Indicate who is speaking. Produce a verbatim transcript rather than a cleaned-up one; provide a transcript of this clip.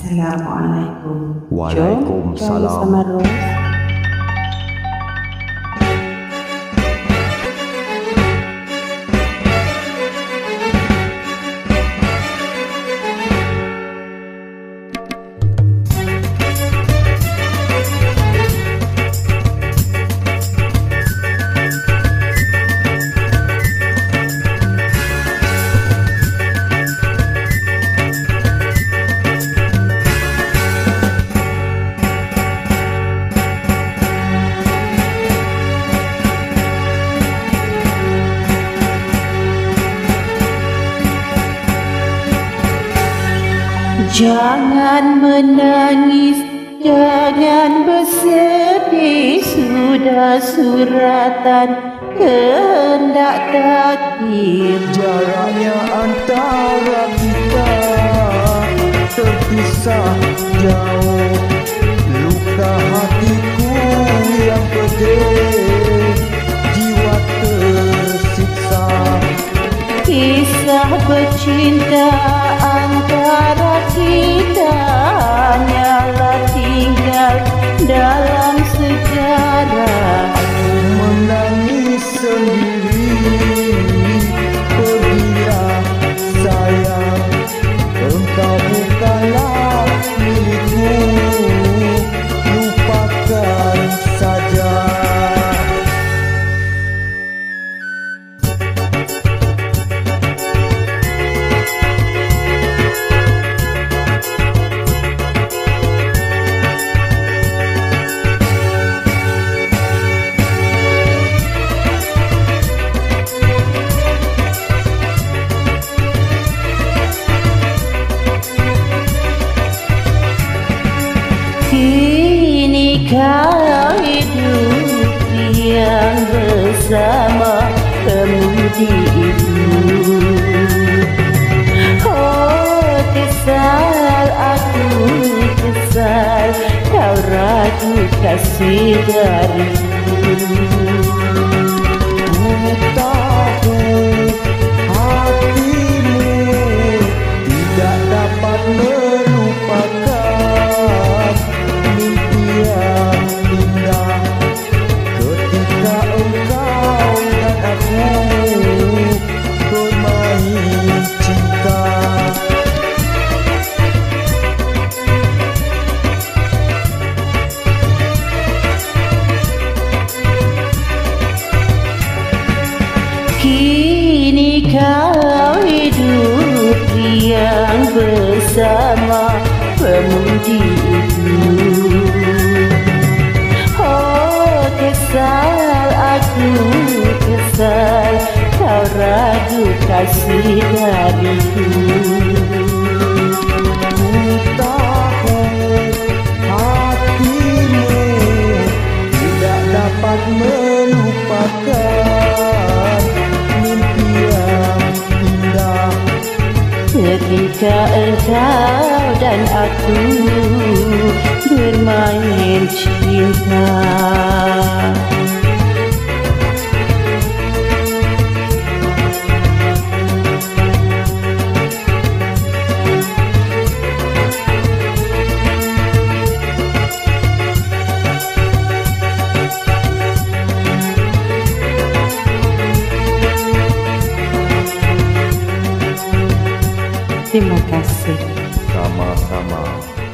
Speaker 1: Assalamualaikum.
Speaker 2: Waalaikumsalam.
Speaker 1: Jom sama Ros. Jangan menangis, jangan bersedih, sudah suratan kehendak takdir.
Speaker 2: Jaraknya antara kita terpisah jauh, luka hatiku yang pedih, jiwa tersiksa.
Speaker 1: Kisah bercinta antara kita hanyalah tinggal dalam sejarah.
Speaker 2: Aku menangis sendiri, pergilah sayang, engkau bukanlah milikku, lupakan saja.
Speaker 1: Kini kau hidup yang bersama kemudi itu. Oh kesal, aku kesal, kau ragu kasih dariku.
Speaker 2: Ku tahu hatimu tidak dapat melupakan mimpi yang indah ketika engkau dan aku bermain cinta.
Speaker 1: Kini kau hidup yang bersama pemudi itu. Oh kesal, aku kesal, kau ragu kasih dariku.
Speaker 2: Ku tahu hatimu tidak dapat melupakan mimpi yang indah
Speaker 1: Ketika engkau dan aku bermain cinta. Terima kasih.
Speaker 2: sama-sama.